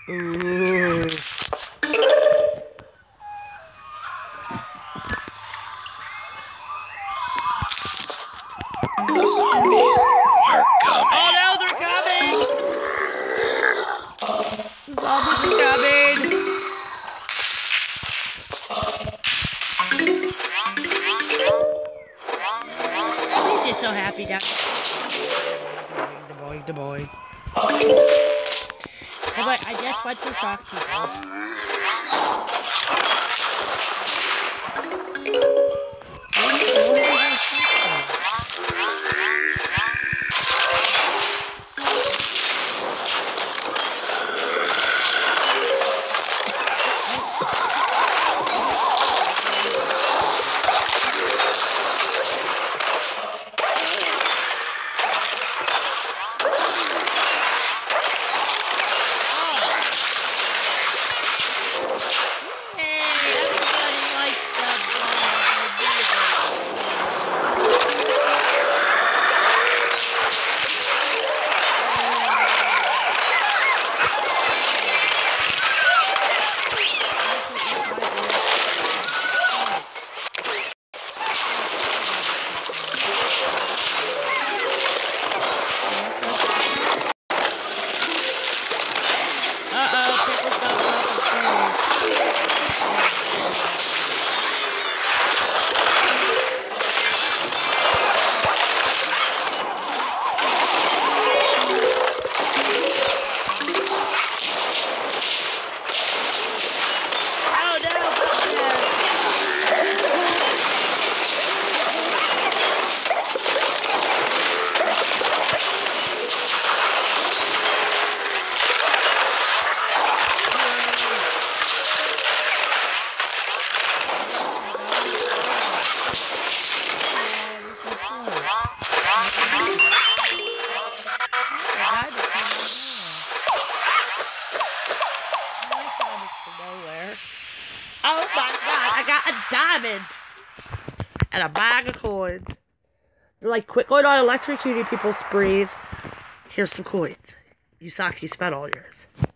Ooh. The zombies are coming. Oh no, they're coming! The zombies are coming! He's just so happy now. The boy. Hey, but I just went to shock Oh my god, I got a diamond! And a bag of coins. They're like, quit going on electrocuting people's sprees. Here's some coins. Yusaki spent all yours.